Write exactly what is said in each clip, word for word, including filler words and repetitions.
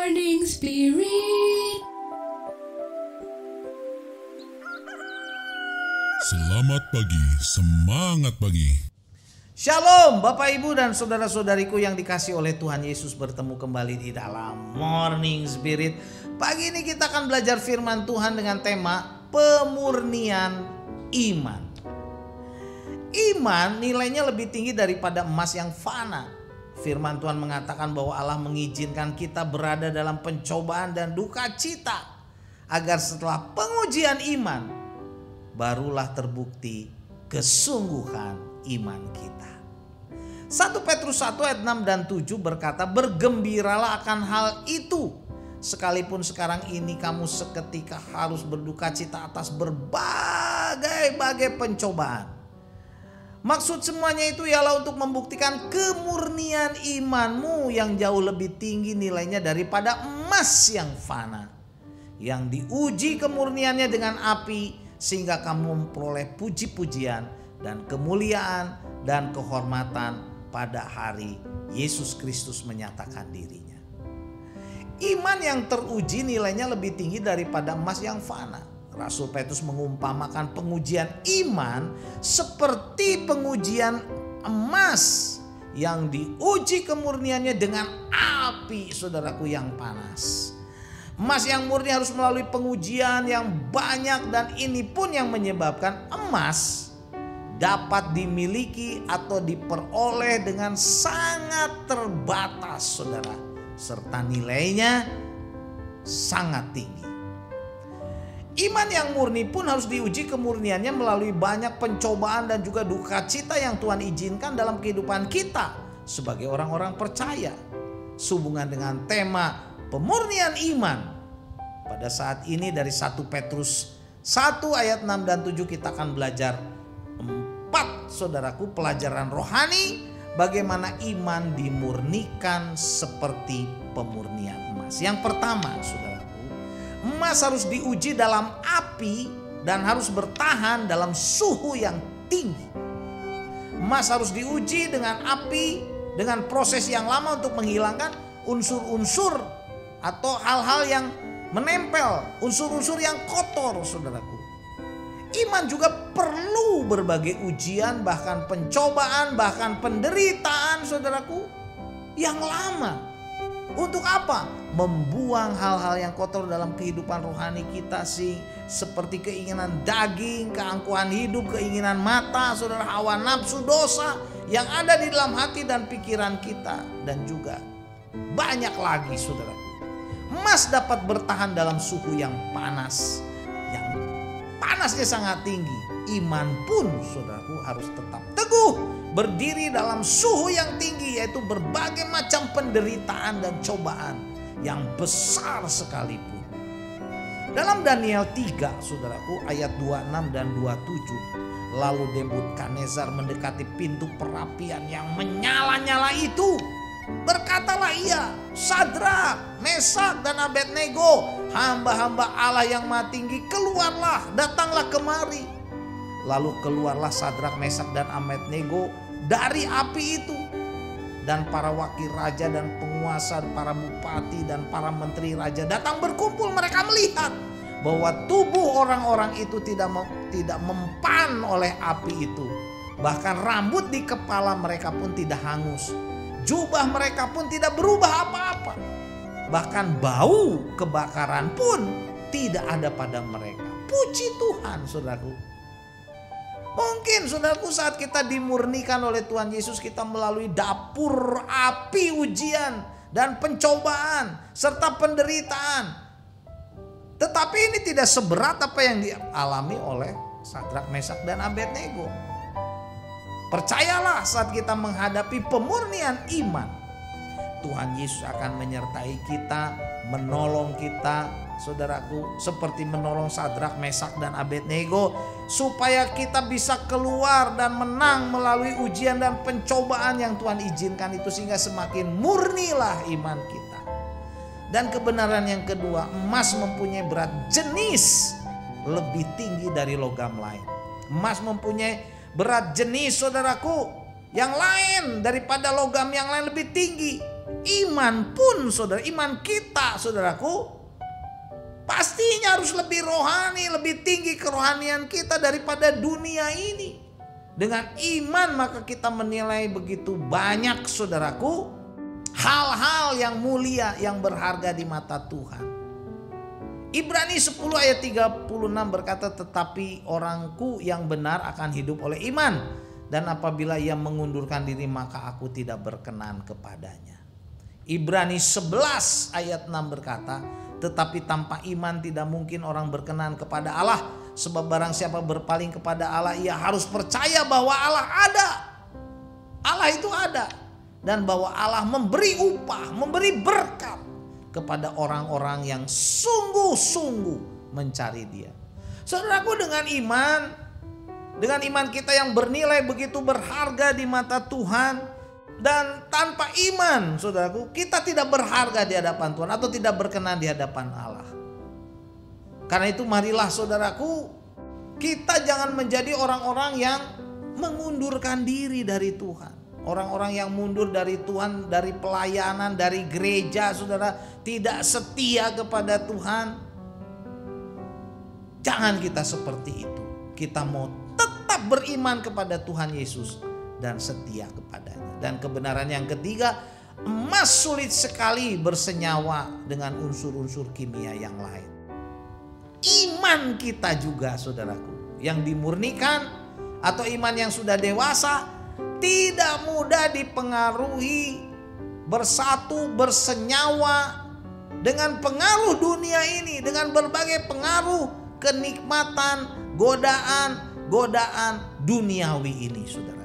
Morning Spirit. Selamat pagi, semangat pagi. Shalom Bapak Ibu dan saudara-saudariku yang dikasih oleh Tuhan Yesus, bertemu kembali di dalam Morning Spirit. Pagi ini kita akan belajar firman Tuhan dengan tema pemurnian iman. Iman nilainya lebih tinggi daripada emas yang fana. Firman Tuhan mengatakan bahwa Allah mengizinkan kita berada dalam pencobaan dan duka cita, agar setelah pengujian iman barulah terbukti kesungguhan iman kita. satu Petrus satu ayat enam dan tujuh berkata, bergembiralah akan hal itu, sekalipun sekarang ini kamu seketika harus berduka cita atas berbagai-bagai pencobaan. Maksud semuanya itu ialah untuk membuktikan kemurnian imanmu yang jauh lebih tinggi nilainya daripada emas yang fana, yang diuji kemurniannya dengan api, sehingga kamu memperoleh puji-pujian dan kemuliaan dan kehormatan pada hari Yesus Kristus menyatakan dirinya. Iman yang teruji nilainya lebih tinggi daripada emas yang fana. Rasul Petrus mengumpamakan pengujian iman seperti pengujian emas yang diuji kemurniannya dengan api, saudaraku, yang panas. Emas yang murni harus melalui pengujian yang banyak, dan ini pun yang menyebabkan emas dapat dimiliki atau diperoleh dengan sangat terbatas, saudara, serta nilainya sangat tinggi. Iman yang murni pun harus diuji kemurniannya melalui banyak pencobaan dan juga duka cita yang Tuhan izinkan dalam kehidupan kita sebagai orang-orang percaya. Sehubungan dengan tema pemurnian iman, pada saat ini dari satu Petrus satu ayat enam dan tujuh kita akan belajar empat, saudaraku, pelajaran rohani bagaimana iman dimurnikan seperti pemurnian emas. Yang pertama, saudaraku, emas harus diuji dalam api dan harus bertahan dalam suhu yang tinggi. Emas harus diuji dengan api, dengan proses yang lama untuk menghilangkan unsur-unsur atau hal-hal yang menempel, unsur-unsur yang kotor, saudaraku. Iman juga perlu berbagai ujian, bahkan pencobaan, bahkan penderitaan, saudaraku, yang lama. Untuk apa? Membuang hal-hal yang kotor dalam kehidupan rohani kita, sih, seperti keinginan daging, keangkuhan hidup, keinginan mata, saudara, hawa nafsu, dosa yang ada di dalam hati dan pikiran kita, dan juga banyak lagi, saudara. Emas dapat bertahan dalam suhu yang panas, yang panasnya sangat tinggi. Iman pun, saudaraku, harus tetap teguh berdiri dalam suhu yang tinggi, yaitu berbagai macam penderitaan dan cobaan yang besar sekalipun. Dalam Daniel tiga, saudaraku, ayat dua puluh enam dan dua puluh tujuh, lalu Nebukadnezar mendekati pintu perapian yang menyala-nyala itu. Berkatalah ia, Sadrak, Mesak dan Abednego, hamba-hamba Allah yang Maha Tinggi, keluarlah, datanglah kemari. Lalu keluarlah Sadrak, Mesak dan Abednego dari api itu. Dan para wakil raja dan penguasa, para bupati dan para menteri raja datang berkumpul. Mereka melihat bahwa tubuh orang-orang itu tidak mem, tidak mempan oleh api itu. Bahkan rambut di kepala mereka pun tidak hangus. Jubah mereka pun tidak berubah apa-apa. Bahkan bau kebakaran pun tidak ada pada mereka. Puji Tuhan, saudaraku. Mungkin, saudaraku, saat kita dimurnikan oleh Tuhan Yesus, kita melalui dapur api ujian dan pencobaan serta penderitaan. Tetapi ini tidak seberat apa yang dialami oleh Sadrak, Mesak dan Abednego. Percayalah, saat kita menghadapi pemurnian iman, Tuhan Yesus akan menyertai kita, menolong kita, saudaraku, seperti menolong Sadrak, Mesak dan Abednego, supaya kita bisa keluar dan menang melalui ujian dan pencobaan yang Tuhan izinkan itu, sehingga semakin murnilah iman kita. Dan kebenaran yang kedua, emas mempunyai berat jenis lebih tinggi dari logam lain. Emas mempunyai berat jenis, saudaraku, yang lain daripada logam yang lain, lebih tinggi. iman pun saudara, iman kita saudaraku, pastinya harus lebih rohani, lebih tinggi kerohanian kita daripada dunia ini. Dengan iman maka kita menilai begitu banyak saudaraku, hal-hal yang mulia, yang berharga di mata Tuhan. Ibrani sepuluh ayat tiga puluh enam berkata, tetapi orangku yang benar akan hidup oleh iman, dan apabila ia mengundurkan diri maka aku tidak berkenan kepadanya. Ibrani sebelas ayat enam berkata, tetapi tanpa iman tidak mungkin orang berkenan kepada Allah, sebab barang siapa berpaling kepada Allah ia harus percaya bahwa Allah ada. Allah itu ada, dan bahwa Allah memberi upah, memberi berkat kepada orang-orang yang sungguh-sungguh mencari Dia. Saudaraku, dengan iman, dengan iman kita yang bernilai begitu berharga di mata Tuhan, dan tanpa iman saudaraku kita tidak berharga di hadapan Tuhan atau tidak berkenan di hadapan Allah. Karena itu marilah saudaraku, kita jangan menjadi orang-orang yang mengundurkan diri dari Tuhan. Orang-orang yang mundur dari Tuhan, dari pelayanan, dari gereja, saudara, tidak setia kepada Tuhan. Jangan kita seperti itu. Kita mau tetap beriman kepada Tuhan Yesus dan setia kepadanya. Dan kebenaran yang ketiga, emas sulit sekali bersenyawa dengan unsur-unsur kimia yang lain. Iman kita juga saudaraku, yang dimurnikan atau iman yang sudah dewasa, tidak mudah dipengaruhi, bersatu, bersenyawa dengan pengaruh dunia ini, dengan berbagai pengaruh kenikmatan, godaan, godaan duniawi ini saudara.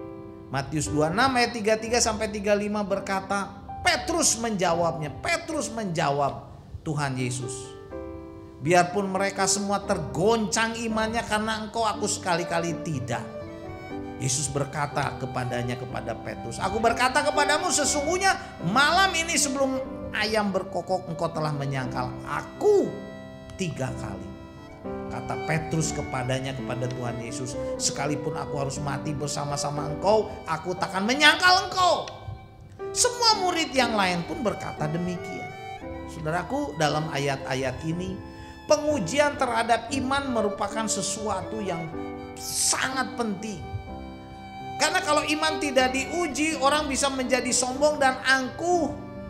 Matius dua puluh enam ayat tiga puluh tiga sampai tiga puluh lima berkata, Petrus menjawabnya, Petrus menjawab Tuhan Yesus, biarpun mereka semua tergoncang imannya karena engkau, aku sekali-kali tidak. Yesus berkata kepadanya, kepada Petrus, aku berkata kepadamu, sesungguhnya malam ini sebelum ayam berkokok engkau telah menyangkal aku tiga kali. Kata Petrus kepadanya, kepada Tuhan Yesus, sekalipun aku harus mati bersama-sama engkau, aku takkan menyangkal engkau. Semua murid yang lain pun berkata demikian. Saudaraku, dalam ayat-ayat ini pengujian terhadap iman merupakan sesuatu yang sangat penting. Karena kalau iman tidak diuji, orang bisa menjadi sombong dan angkuh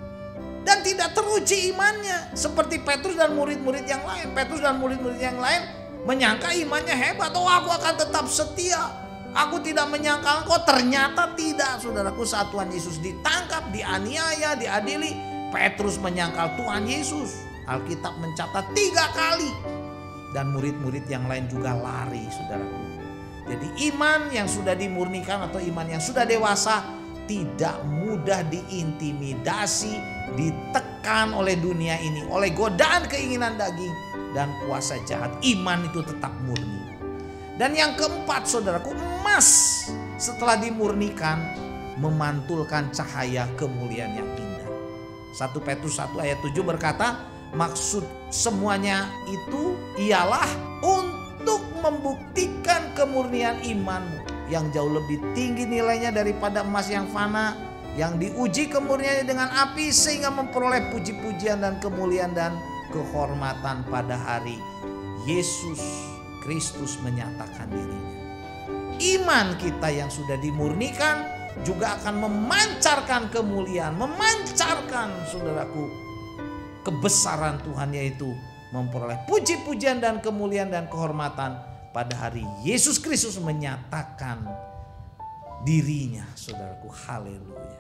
dan tidak teruji imannya, seperti Petrus dan murid-murid yang lain. Petrus dan murid-murid yang lain menyangka imannya hebat, oh aku akan tetap setia, aku tidak menyangka engkau. Ternyata tidak saudaraku. Saat Tuhan Yesus ditangkap, dianiaya, diadili, Petrus menyangkal Tuhan Yesus. Alkitab mencatat tiga kali, dan murid-murid yang lain juga lari saudaraku. Jadi iman yang sudah dimurnikan atau iman yang sudah dewasa tidak mudah diintimidasi, ditekan oleh dunia ini, oleh godaan keinginan daging dan kuasa jahat. Iman itu tetap murni. Dan yang keempat saudaraku, emas setelah dimurnikan memantulkan cahaya kemuliaan yang indah. satu Petrus satu ayat tujuh berkata, maksud semuanya itu ialah untuk membuktikan kemurnian imanmu yang jauh lebih tinggi nilainya daripada emas yang fana, yang diuji kemurniannya dengan api sehingga memperoleh puji-pujian dan kemuliaan dan kehormatan pada hari Yesus Kristus menyatakan dirinya. Iman kita yang sudah dimurnikan juga akan memancarkan kemuliaan, memancarkan saudaraku kebesaran Tuhan, yaitu memperoleh puji-pujian dan kemuliaan dan kehormatan pada hari Yesus Kristus menyatakan dirinya, saudaraku. Haleluya.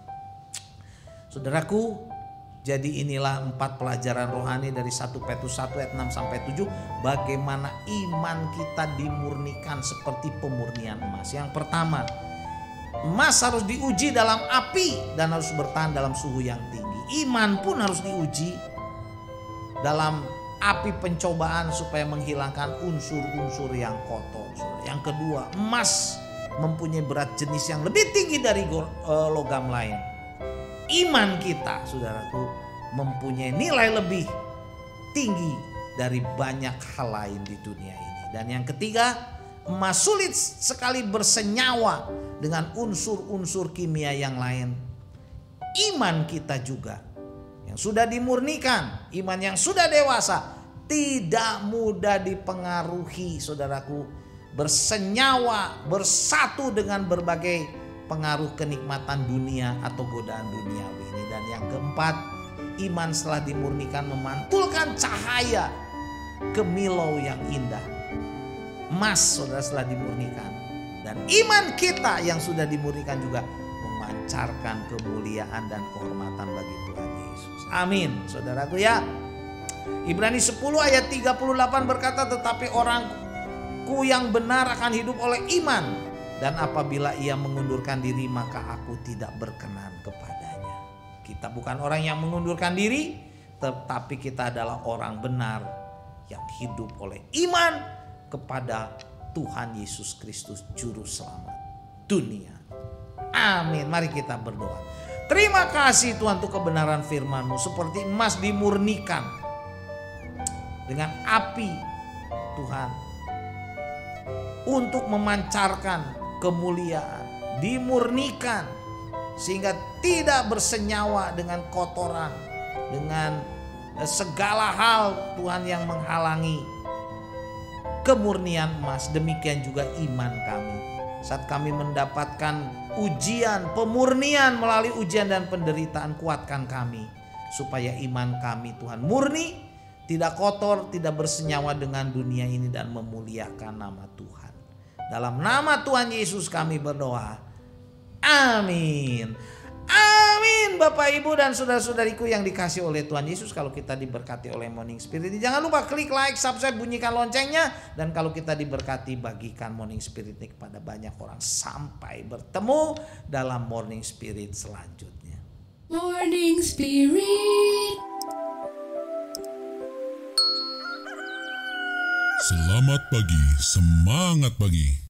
Saudaraku, jadi inilah empat pelajaran rohani dari satu Petrus satu ayat enam sampai tujuh, bagaimana iman kita dimurnikan seperti pemurnian emas. Yang pertama, emas harus diuji dalam api dan harus bertahan dalam suhu yang tinggi. Iman pun harus diuji dalam api pencobaan supaya menghilangkan unsur-unsur yang kotor. Yang kedua, emas mempunyai berat jenis yang lebih tinggi dari logam lain. Iman kita, saudaraku, mempunyai nilai lebih tinggi dari banyak hal lain di dunia ini. Dan yang ketiga, emas sulit sekali bersenyawa dengan unsur-unsur kimia yang lain. iman kita juga yang sudah dimurnikan, iman yang sudah dewasa, tidak mudah dipengaruhi, saudaraku, bersenyawa, bersatu dengan berbagai pengaruh kenikmatan dunia atau godaan duniawi ini. Dan yang keempat, iman setelah dimurnikan memantulkan cahaya kemilau yang indah. Emas, saudara, setelah dimurnikan. Dan iman kita yang sudah dimurnikan juga memancarkan kemuliaan dan kehormatan bagi Tuhan Yesus. Amin, saudaraku ya. Ibrani sepuluh ayat tiga puluh delapan berkata, tetapi orangku yang benar akan hidup oleh iman, dan apabila ia mengundurkan diri maka aku tidak berkenan kepadanya. Kita bukan orang yang mengundurkan diri, tetapi kita adalah orang benar yang hidup oleh iman kepada Tuhan Yesus Kristus Juru Selamat dunia. Amin. Mari kita berdoa. Terima kasih Tuhan untuk kebenaran firman-Mu, seperti emas dimurnikan dengan api Tuhan untuk memancarkan kemuliaan, dimurnikan sehingga tidak bersenyawa dengan kotoran, dengan segala hal Tuhan yang menghalangi kemurnian emas. Demikian juga iman kami saat kami mendapatkan ujian, pemurnian melalui ujian dan penderitaan. Kuatkan kami supaya iman kami Tuhan murni, tidak kotor, tidak bersenyawa dengan dunia ini, dan memuliakan nama Tuhan. Dalam nama Tuhan Yesus kami berdoa. Amin. Amin. Bapak, Ibu, dan saudara-saudariku yang dikasih oleh Tuhan Yesus, kalau kita diberkati oleh Morning Spirit, jangan lupa klik like, subscribe, bunyikan loncengnya. Dan kalau kita diberkati, bagikan Morning Spirit ini kepada banyak orang. Sampai bertemu dalam Morning Spirit selanjutnya. Morning Spirit. Selamat pagi, semangat pagi.